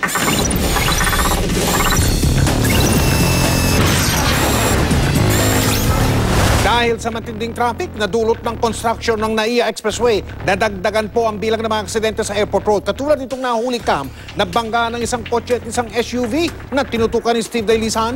Dahil sa matinding traffic na dulot ng construction ng NAIA Expressway, dadagdagan po ang bilang ng mga aksidente sa Airport Road. Katulad nitong nahuli cam na bangga ng isang kotse at isang SUV na tinutukan ni Steve Dailisan.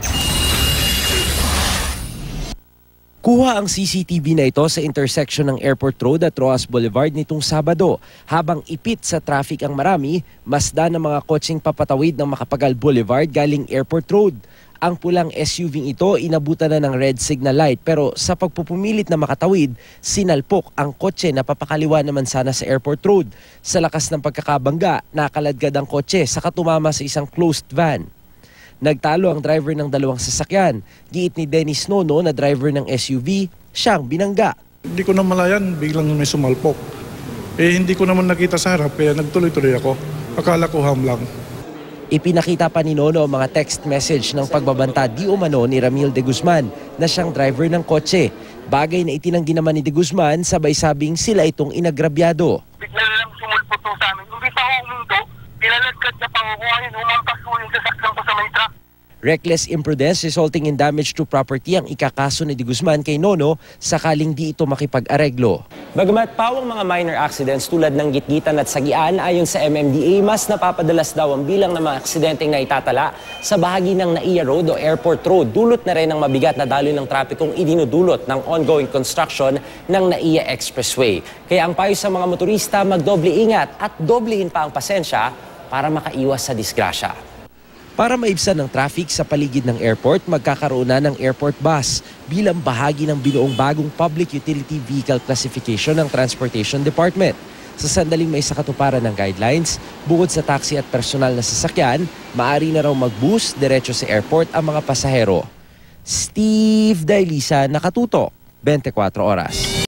Kuha ang CCTV na ito sa intersection ng Airport Road at Roas Boulevard nitong Sabado. Habang ipit sa traffic ang marami, masdan ng mga kotseng papatawid ng Makapagal Boulevard galing Airport Road. Ang pulang SUV ito inabutan na ng red signal light pero sa pagpupumilit na makatawid, sinalpok ang kotse na papakaliwa naman sana sa Airport Road. Sa lakas ng pagkakabangga, nakaladkad ang kotse sa katumama sa isang closed van. Nagtalo ang driver ng dalawang sasakyan. Giit ni Dennis Nono na driver ng SUV, siyang binangga. Hindi ko na malayan, biglang may sumalpok. Hindi ko naman nakita sa harap kaya nagtuloy-tuloy ako. Akala ko ham lang. Ipinakita pa ni Nono ang mga text message ng pagbabanta di umano ni Ramil de Guzman na siyang driver ng kotse. Bagay na itinanggi naman ni de Guzman, sabay sabing sila itong inagrabyado. Bigla na lang sumulpot po sa amin. Hindi pa ako umundo, pinalagkat na pa ako ngayon, umampas ko yung sasakyan ko sa may truck. Reckless imprudence resulting in damage to property ang ikakaso ni de Guzman kay Nono sakaling di ito makipag-areglo. Bagamat pawang mga minor accidents tulad ng gitgitan at sagian, ayon sa MMDA, mas napapadalas daw ang bilang ng mga aksidenteng naitatala sa bahagi ng NAIA Road o Airport Road. Dulot na rin ang mabigat na daloy ng trapikong idinudulot ng ongoing construction ng NAIA Expressway. Kaya ang payo sa mga motorista, magdoble ingat at doblehin pa ang pasensya para makaiwas sa disgrasya. Para maibsan ng traffic sa paligid ng airport, magkakaroon na ng airport bus bilang bahagi ng binuong bagong Public Utility Vehicle Classification ng Transportation Department. Sa sandaling may sakatuparan ng guidelines, bukod sa taxi at personal na sasakyan, maaari na raw mag-bus diretso sa airport ang mga pasahero. Steve Dailisan, Nakatutok, 24 Oras.